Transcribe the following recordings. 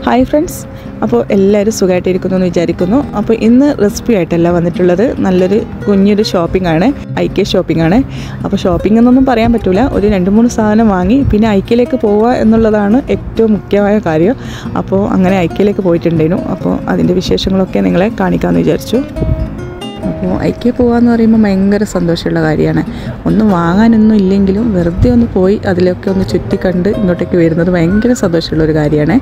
Hi friends, അപ്പോൾ എല്ലാവരും സുഖമായിട്ടിരിക്കുന്നു എന്ന് വിചാരിക്കുന്നു. അപ്പോൾ ഇന്ന് റെസിപ്പി ആയിട്ടല്ല വന്നിട്ടുള്ളത്, നല്ലൊരു കുഞ്ഞൊരു ഷോപ്പിംഗ് ആണ്, ഐക്യ ഷോപ്പിംഗ് ആണ്. അപ്പോൾ ഷോപ്പിംഗ് എന്നൊന്നും പറയാൻ പറ്റില്ല, ഒരു 2-3 സാധനം വാങ്ങി പിന്നെ ഐക്യയിലേക്ക് പോവുക എന്നുള്ളതാണ് ഏറ്റവും മുഖ്യമായ കാര്യം. അപ്പോൾ അങ്ങനെ ഐക്യയിലേക്ക് പോയിട്ടുണ്ടായിരുന്നു. അപ്പോൾ അതിൻ്റെ വിശേഷങ്ങളൊക്കെ നിങ്ങളെ കാണിക്കാമെന്ന് വിചാരിച്ചു. അപ്പോൾ ഐക്യ പോകാമെന്ന് പറയുമ്പോൾ ഭയങ്കര സന്തോഷമുള്ള കാര്യമാണ്. ഒന്നും വാങ്ങാനൊന്നും ഇല്ലെങ്കിലും വെറുതെ ഒന്ന് പോയി അതിലൊക്കെ ഒന്ന് ചുറ്റിക്കണ്ട് ഇങ്ങോട്ടേക്ക് വരുന്നത് ഭയങ്കര സന്തോഷമുള്ളൊരു കാര്യമാണ്.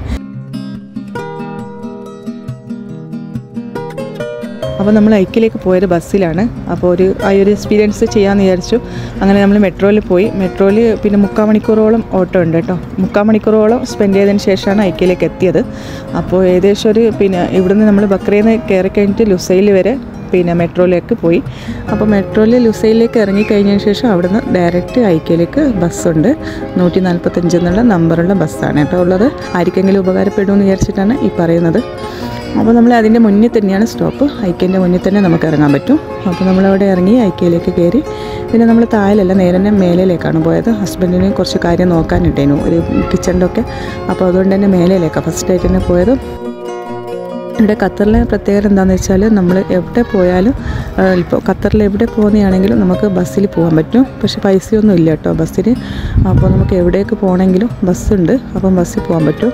അപ്പോൾ നമ്മൾ ഐക്യയിലേക്ക് പോയത് ബസ്സിലാണ്. അപ്പോൾ ആ ഒരു എക്സ്പീരിയൻസ് ചെയ്യാമെന്ന് വിചാരിച്ചു. അങ്ങനെ നമ്മൾ മെട്രോയിൽ പോയി. മെട്രോയിൽ പിന്നെ 3/4 മണിക്കൂറോളം ഓട്ടോ ഉണ്ട് കേട്ടോ. 3/4 മണിക്കൂറോളം സ്പെൻഡ് ചെയ്തതിന് ശേഷമാണ് ഐക്യയിലേക്ക് എത്തിയത്. അപ്പോൾ ഏകദേശം ഇവിടുന്ന് നമ്മൾ ബക്രയിൽ നിന്ന് കയറി കഴിഞ്ഞിട്ട് ലുസൈൽ വരെ പിന്നെ മെട്രോയിലേക്ക് പോയി. അപ്പോൾ മെട്രോയിൽ ലുസൈലിലേക്ക് ഇറങ്ങിക്കഴിഞ്ഞതിന് ശേഷം അവിടുന്ന് ഡയറക്റ്റ് ഐക്യയിലേക്ക് ബസ്സുണ്ട്. 145 എന്നുള്ള നമ്പറുള്ള ബസ്സാണ് കേട്ടോ ഉള്ളത്. ആർക്കെങ്കിലും ഉപകാരപ്പെടുമെന്ന് വിചാരിച്ചിട്ടാണ് ഈ പറയുന്നത്. അപ്പോൾ നമ്മൾ അതിൻ്റെ മുന്നിൽ തന്നെയാണ് സ്റ്റോപ്പ്. ഐക്യൻ്റെ മുന്നിൽ തന്നെ നമുക്ക് ഇറങ്ങാൻ പറ്റും. അപ്പോൾ നമ്മളവിടെ ഇറങ്ങി ഐക്യയിലേക്ക് കയറി. പിന്നെ നമ്മൾ താഴെയല്ല, നേരെ തന്നെ മേലയിലേക്കാണ് പോയത്. ഹസ്ബൻഡിന് കുറച്ച് കാര്യം നോക്കാനുണ്ടായിരുന്നു, ഒരു കിച്ചണിൻ്റെ ഒക്കെ. അപ്പോൾ അതുകൊണ്ട് തന്നെ മേലയിലേക്കാണ് ഫസ്റ്റായിട്ട് തന്നെ പോയത്. ഇവിടെ ഖത്തറിലെ പ്രത്യേകത എന്താണെന്ന് വെച്ചാൽ, നമ്മൾ എവിടെ പോയാലും ഇപ്പോൾ ഖത്തറിൽ എവിടെ പോകുന്നതാണെങ്കിലും നമുക്ക് ബസ്സിൽ പോകാൻ പറ്റും. പക്ഷേ പൈസയൊന്നും ഇല്ല കേട്ടോ ബസ്സിന്. അപ്പോൾ നമുക്ക് എവിടേക്ക് പോകണമെങ്കിലും ബസ്സുണ്ട്. അപ്പം ബസ്സിൽ പോകാൻ പറ്റും.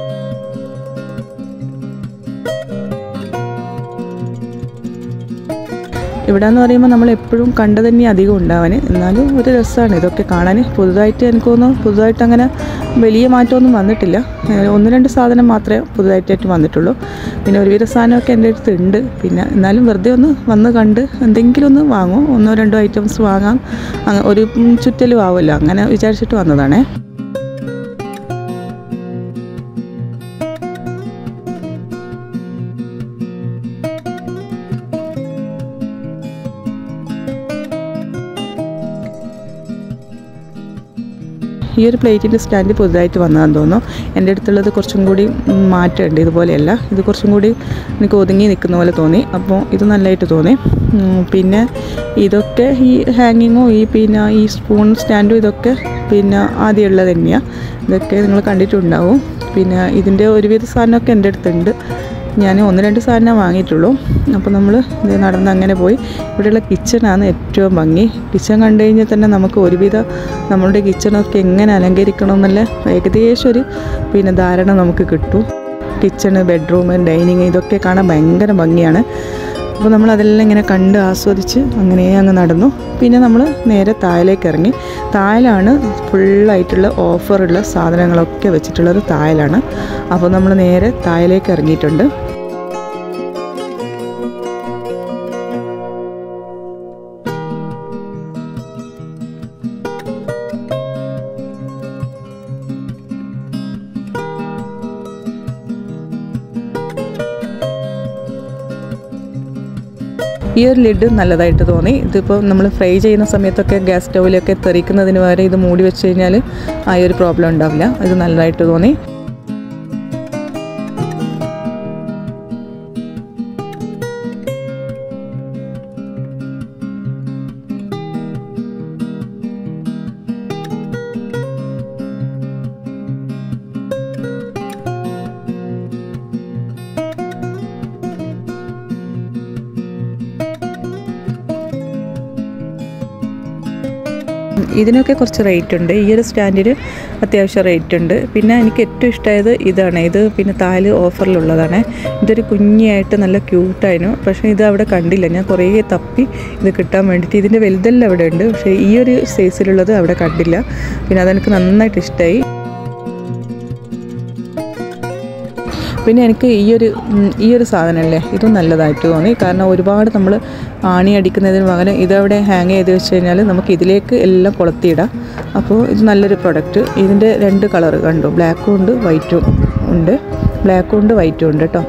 ഇവിടെ എന്ന് പറയുമ്പോൾ നമ്മൾ എപ്പോഴും കണ്ടു തന്നെ അധികം ഉണ്ടാവാൻ, എന്നാലും ഒരു രസമാണ് ഇതൊക്കെ കാണാൻ. പുതുതായിട്ട് എനിക്ക് തോന്നുന്നു, പുതുതായിട്ട് അങ്ങനെ വലിയ മാറ്റമൊന്നും വന്നിട്ടില്ല. 1-2 സാധനം മാത്രമേ പുതുതായിട്ട് വന്നിട്ടുള്ളൂ. പിന്നെ ഒരുവിധ സാധനമൊക്കെ എൻ്റെ അടുത്ത് ഉണ്ട്. പിന്നെ എന്നാലും വെറുതെ ഒന്ന് വന്ന് കണ്ട് എന്തെങ്കിലും ഒന്ന് വാങ്ങും, 1-2 ഐറ്റംസ് വാങ്ങാം, ഒരു ചുറ്റലും ആവുമല്ലോ, അങ്ങനെ വിചാരിച്ചിട്ട് വന്നതാണേ. ഈ ഒരു പ്ലേറ്റിൻ്റെ സ്റ്റാൻഡ് പുതുതായിട്ട് വന്നതാണെന്ന് തോന്നുന്നു. എൻ്റെ അടുത്തുള്ളത് കുറച്ചും കൂടി മാറ്റമുണ്ട്, ഇതുപോലെയല്ല. ഇത് കുറച്ചും കൂടി എനിക്ക് ഒതുങ്ങി നിൽക്കുന്ന പോലെ തോന്നി. അപ്പോൾ ഇത് നല്ലതായിട്ട് തോന്നി. പിന്നെ ഇതൊക്കെ ഈ ഹാങ്ങിങ്ങും പിന്നെ ഈ സ്പൂൺ സ്റ്റാൻഡും ഇതൊക്കെ പിന്നെ ആദ്യമുള്ളത് തന്നെയാണ്. ഇതൊക്കെ നിങ്ങൾ കണ്ടിട്ടുണ്ടാവും. പിന്നെ ഇതിൻ്റെ ഒരുവിധ സാധനമൊക്കെ എൻ്റെ അടുത്തുണ്ട്. ഞാൻ 1-2 സാധനം വാങ്ങിയിട്ടുള്ളൂ. അപ്പോൾ നമ്മൾ ഇത് നടന്ന് അങ്ങനെ പോയി. ഇവിടെയുള്ള കിച്ചണാണ് ഏറ്റവും ഭംഗി. കിച്ചൺ കണ്ടു കഴിഞ്ഞാൽ തന്നെ നമുക്ക് ഒരുവിധം നമ്മളുടെ കിച്ചണൊക്കെ എങ്ങനെ അലങ്കരിക്കണം എന്നുള്ള ഏകദേശം ഒരു പിന്നെ ധാരണ നമുക്ക് കിട്ടും. കിച്ചണ്, ബെഡ്റൂം, ഡൈനിങ് ഇതൊക്കെ കാണാൻ ഭയങ്കര ഭംഗിയാണ്. അപ്പോൾ നമ്മൾ അതെല്ലാം ഇങ്ങനെ കണ്ട് ആസ്വദിച്ച് അങ്ങനെ അങ്ങ് നടന്നു. പിന്നെ നമ്മൾ നേരെ താഴേക്ക് ഇറങ്ങി. താഴെയാണ് ഫുള്ളായിട്ടുള്ള ഓഫറുള്ള സാധനങ്ങളൊക്കെ വെച്ചിട്ടുള്ളത് താഴെയാണ്. അപ്പോൾ നമ്മൾ നേരെ താഴേക്ക് ഇറങ്ങിയിട്ടുണ്ട്. ഈ ഒരു ലിഡ് നല്ലതായിട്ട് തോന്നി. ഇതിപ്പോൾ നമ്മൾ ഫ്രൈ ചെയ്യുന്ന സമയത്തൊക്കെ ഗ്യാസ് സ്റ്റൗവിലൊക്കെ തെറിക്കുന്നതിന് വരെ ഇത് മൂടി വെച്ച് കഴിഞ്ഞാൽ ആ ഒരു പ്രോബ്ലം ഉണ്ടാവില്ല. ഇത് നല്ലതായിട്ട് തോന്നി. ഇതിനൊക്കെ കുറച്ച് റേറ്റ് ഉണ്ട്. ഈ ഒരു സ്റ്റാൻഡിന് അത്യാവശ്യം റേറ്റ് ഉണ്ട്. പിന്നെ എനിക്ക് ഏറ്റവും ഇഷ്ടമായത് ഇതാണ്. ഇത് പിന്നെ താല് ഓഫറിലുള്ളതാണ്. ഇതൊരു കുഞ്ഞായിട്ട് നല്ല ക്യൂട്ടായിരുന്നു. പക്ഷേ ഇത് അവിടെ കണ്ടില്ല. ഞാൻ കുറേ തപ്പി ഇത് കിട്ടാൻ വേണ്ടിയിട്ട്. ഇതിൻ്റെ വലുതെല്ലാം അവിടെ ഉണ്ട്, പക്ഷേ ഈ ഒരു സൈസിലുള്ളത് അവിടെ കണ്ടില്ല. പിന്നെ അതെനിക്ക് നന്നായിട്ട് ഇഷ്ടമായി. പിന്നെ എനിക്ക് ഈ ഒരു സാധനമല്ലേ, ഇതും നല്ലതായിട്ട് തോന്നി. കാരണം ഒരുപാട് നമ്മൾ ആണി അടിക്കുന്നതിന് പകരം ഇതവിടെ ഹാങ് ചെയ്ത് വെച്ച് കഴിഞ്ഞാൽ നമുക്ക് ഇതിലേക്ക് എല്ലാം കൊളുത്തിയിടാം. അപ്പോൾ ഇത് നല്ലൊരു പ്രൊഡക്റ്റ്. ഇതിൻ്റെ 2 കളറ് കണ്ടു, ബ്ലാക്കും ഉണ്ട് വൈറ്റും ഉണ്ട്. ബ്ലാക്കും ഉണ്ട് വൈറ്റും ഉണ്ട് കേട്ടോ.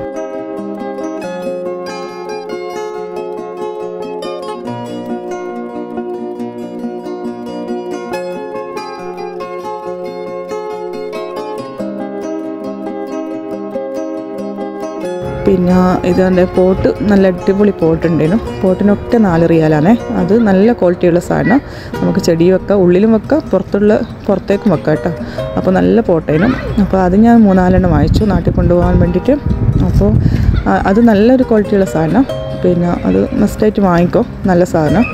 പിന്നെ ഇതിൻ്റെ പോട്ട് നല്ല അടിപൊളി പോട്ടുണ്ടായിരുന്നു. പോട്ടിനൊക്കെ 4 റിയാലാണേ. അത് നല്ല ക്വാളിറ്റിയുള്ള സാധനം. നമുക്ക് ചെടി വെക്കാം, ഉള്ളിലും വെക്കാം, പുറത്തേക്കും വെക്കാം കേട്ടോ. അപ്പോൾ നല്ല പോട്ടേനും. അപ്പോൾ അത് ഞാൻ 3-4 വാങ്ങിച്ചു നാട്ടിൽ കൊണ്ടുപോകാൻ വേണ്ടിയിട്ട്. അപ്പോൾ അത് നല്ലൊരു ക്വാളിറ്റിയുള്ള സാധനം. പിന്നെ അത് മസ്റ്റായിട്ട് വാങ്ങിക്കോ, നല്ല സാധനം.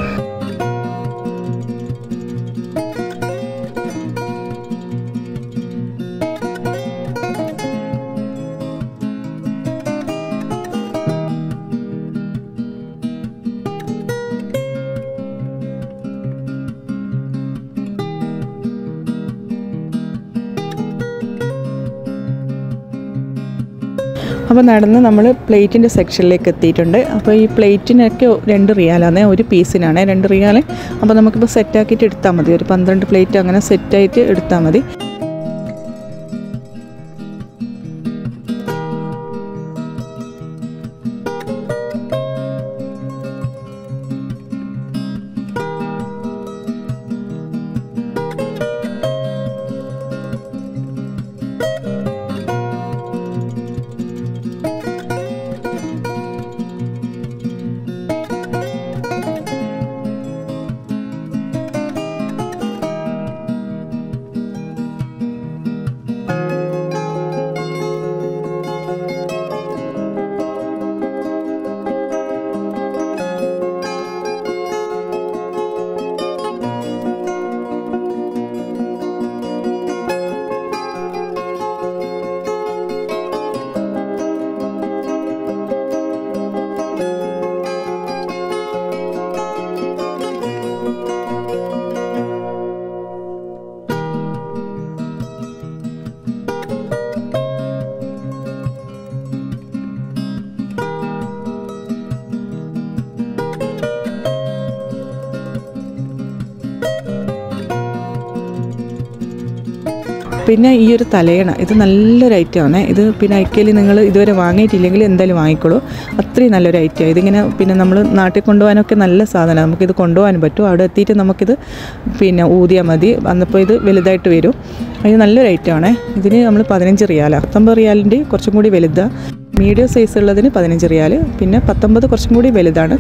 അപ്പോൾ നടന്ന് നമ്മൾ പ്ലേറ്റിൻ്റെ സെക്ഷനിലേക്ക് എത്തിയിട്ടുണ്ട്. അപ്പോൾ ഈ പ്ലേറ്റിനൊക്കെ 2 റിയാലാണ്, ഒരു പീസിനാണ് 2 റിയാൽ. അപ്പോൾ നമുക്കിപ്പോൾ സെറ്റാക്കിയിട്ട് എടുത്താൽ മതി. ഒരു 12 പ്ലേറ്റ് അങ്ങനെ സെറ്റായിട്ട് എടുത്താൽ മതി. പിന്നെ ഈ ഒരു തലയണ ഇത് നല്ലൊരു ഐറ്റമാണ്. ഇത് പിന്നെ ഐക്കയിൽ നിങ്ങൾ ഇതുവരെ വാങ്ങിയിട്ടില്ലെങ്കിൽ എന്തായാലും വാങ്ങിക്കോളൂ. അത്രയും നല്ലൊരു ഐറ്റമാണ്. ഇതിങ്ങനെ പിന്നെ നമ്മൾ നാട്ടിൽ കൊണ്ടുപോകാനൊക്കെ നല്ല സാധനമാണ്. നമുക്കിത് കൊണ്ടുപോകാൻ പറ്റും. അവിടെ എത്തിയിട്ട് നമുക്കിത് പിന്നെ ഊതിയാൽ മതി. വന്നപ്പോൾ ഇത് വലുതായിട്ട് വരും. ഇത് നല്ലൊരു ഐറ്റമാണ്. ഇതിന് നമ്മൾ 15 റിയാലാണ്. 19 റിയാലിൻ്റെ കുറച്ചും കൂടി വലുതാണ്. മീഡിയം സൈസ് ഉള്ളതിന് 15 റിയാൽ. പിന്നെ 19 കുറച്ചും കൂടി വലുതാണ്.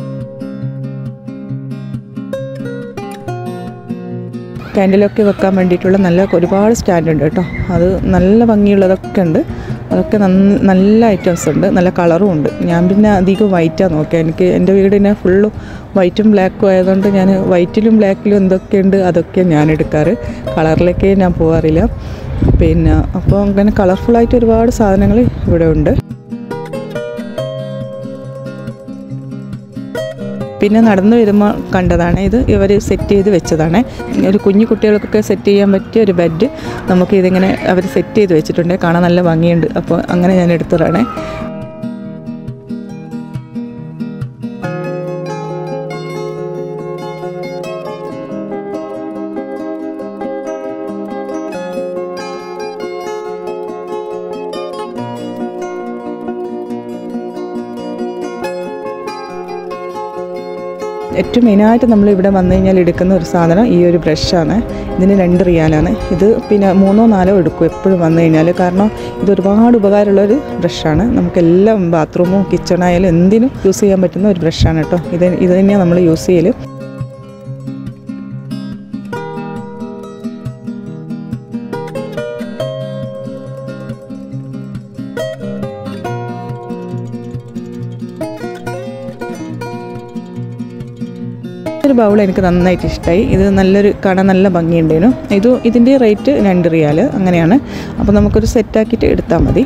ക്യാൻഡിലൊക്കെ വെക്കാൻ വേണ്ടിയിട്ടുള്ള ഒരുപാട് സ്റ്റാൻഡ് ഉണ്ട് കേട്ടോ. അത് നല്ല ഭംഗിയുള്ളതൊക്കെ ഉണ്ട്. അതൊക്കെ നല്ല ഐറ്റംസ് ഉണ്ട്. നല്ല കളറും ഉണ്ട്. ഞാൻ പിന്നെ അധികം വൈറ്റാണ് നോക്കുക. എനിക്ക് എൻ്റെ വീടിനെ ഫുള്ളും വൈറ്റും ബ്ലാക്കും ആയതുകൊണ്ട് ഞാൻ വൈറ്റിലും ബ്ലാക്കിലും എന്തൊക്കെയുണ്ട് അതൊക്കെ ഞാൻ എടുക്കാറ്. കളറിലേക്കേ ഞാൻ പോകാറില്ല. പിന്നെ അപ്പോൾ അങ്ങനെ കളർഫുള്ളായിട്ട് ഒരുപാട് സാധനങ്ങൾ ഇവിടെ ഉണ്ട്. പിന്നെ നടന്നു വരുമ്പോൾ കണ്ടതാണ് ഇത്. ഇവർ സെറ്റ് ചെയ്ത് വെച്ചതാണ്. ഒരു കുഞ്ഞു കുട്ടികൾക്കൊക്കെ സെറ്റ് ചെയ്യാൻ പറ്റിയ ഒരു ബെഡ് നമുക്കിതിങ്ങനെ അവർ സെറ്റ് ചെയ്ത് വെച്ചിട്ടുണ്ട്. കാണാൻ നല്ല ഭംഗിയുണ്ട്. അപ്പോൾ അങ്ങനെ ഞാൻ എടുത്തതാണ്. ഏറ്റവും മെയിനായിട്ട് നമ്മൾ ഇവിടെ വന്നു കഴിഞ്ഞാൽ എടുക്കുന്ന ഒരു സാധനം ഈ ഒരു ബ്രഷാണ്. ഇതിന് 2 റിയാലാണ്. ഇത് പിന്നെ 3-4 എടുക്കും എപ്പോഴും വന്നു കഴിഞ്ഞാൽ. കാരണം ഇത് ഒരുപാട് ഉപകാരമുള്ളൊരു ബ്രഷാണ്. നമുക്കെല്ലാം ബാത്റൂമും കിച്ചണായാലും എന്തിനും യൂസ് ചെയ്യാൻ പറ്റുന്ന ഒരു ബ്രഷാണ് കേട്ടോ. ഇത് തന്നെയാണ് നമ്മൾ യൂസ് ചെയ്യൽ. ഒരു ബൗൾ എനിക്ക് നന്നായിട്ട് ഇഷ്ടമായി. ഇത് കാണാൻ നല്ല ഭംഗിയുണ്ടായിരുന്നു. ഇതിൻ്റെ റേറ്റ് 2 റിയാൽ അങ്ങനെയാണ്. അപ്പോൾ നമുക്കൊരു സെറ്റാക്കിയിട്ട് എടുത്താൽ മതി.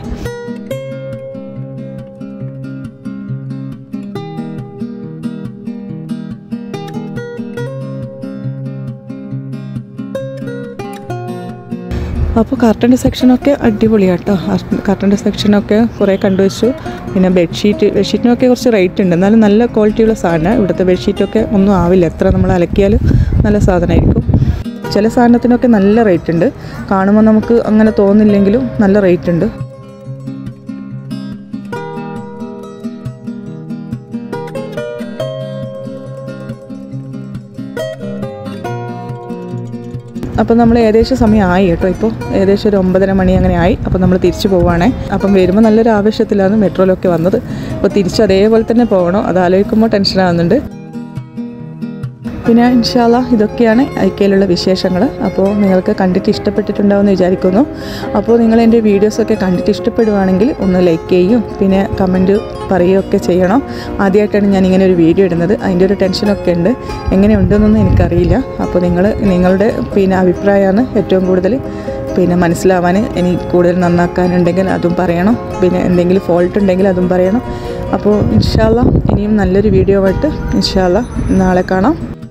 അപ്പോൾ കർട്ടൻ്റെ സെക്ഷനൊക്കെ അടിപൊളിയാട്ടോ. കർട്ടൻ്റെ സെക്ഷനൊക്കെ കുറേ കണ്ടുവച്ചു. പിന്നെ ബെഡ്ഷീറ്റിനൊക്കെ കുറച്ച് റേറ്റ് ഉണ്ട്. എന്നാലും നല്ല ക്വാളിറ്റിയുള്ള സാധനമാണ്. ഇവിടുത്തെ ബെഡ്ഷീറ്റൊക്കെ ഒന്നും ആവില്ല. എത്ര നമ്മൾ അലക്കിയാലും നല്ല സാധനമായിരിക്കും. ചില സാധനത്തിനൊക്കെ നല്ല റേറ്റ് ഉണ്ട്. കാണുമ്പോൾ നമുക്ക് അങ്ങനെ തോന്നില്ലെങ്കിലും നല്ല റേറ്റ് ഉണ്ട്. അപ്പോൾ നമ്മൾ ഏകദേശം സമയമായി കേട്ടോ. ഇപ്പോൾ ഏകദേശം ഒരു 9:30 മണി അങ്ങനെ ആയി. അപ്പോൾ നമ്മൾ തിരിച്ചു പോവുകയാണേ. അപ്പം വരുമ്പോൾ നല്ലൊരു ആവശ്യത്തിലാണ് മെട്രോയിലൊക്കെ വന്നത്. അപ്പോൾ തിരിച്ച് അതേപോലെ തന്നെ പോകണം. അത് ആലോചിക്കുമ്പോൾ ടെൻഷനാകുന്നുണ്ട്. പിന്നെ ഇൻഷാ അല്ലാഹ് ഇതൊക്കെയാണ് ഐക്യയിലുള്ള വിശേഷങ്ങൾ. അപ്പോൾ നിങ്ങൾക്ക് കണ്ടിട്ട് ഇഷ്ടപ്പെട്ടിട്ടുണ്ടാവുമെന്ന് വിചാരിക്കുന്നു. അപ്പോൾ നിങ്ങൾ എൻ്റെ വീഡിയോസൊക്കെ കണ്ടിട്ട് ഇഷ്ടപ്പെടുവാണെങ്കിൽ ഒന്ന് ലൈക്ക് ചെയ്യും, പിന്നെ കമൻറ്റ് പറയുകയൊക്കെ ചെയ്യണം. ആദ്യമായിട്ടാണ് ഞാൻ ഇങ്ങനെ ഒരു വീഡിയോ ഇടുന്നത്. അതിൻ്റെ ഒരു ടെൻഷനൊക്കെ ഉണ്ട്. എങ്ങനെ ഉണ്ടെന്നൊന്നും എനിക്കറിയില്ല. അപ്പോൾ നിങ്ങളുടെ പിന്നെ അഭിപ്രായമാണ് ഏറ്റവും കൂടുതൽ പിന്നെ മനസ്സിലാവാൻ. എനിക്ക് കൂടുതൽ നന്നാക്കാനുണ്ടെങ്കിൽ അതും പറയണം. പിന്നെ എന്തെങ്കിലും ഫോൾട്ട് ഉണ്ടെങ്കിൽ അതും പറയണം. അപ്പോൾ ഇൻഷാ അല്ലാഹ് ഇനിയും നല്ലൊരു വീഡിയോ ആയിട്ട് ഇൻഷാ അല്ലാഹ് നാളെ കാണാം.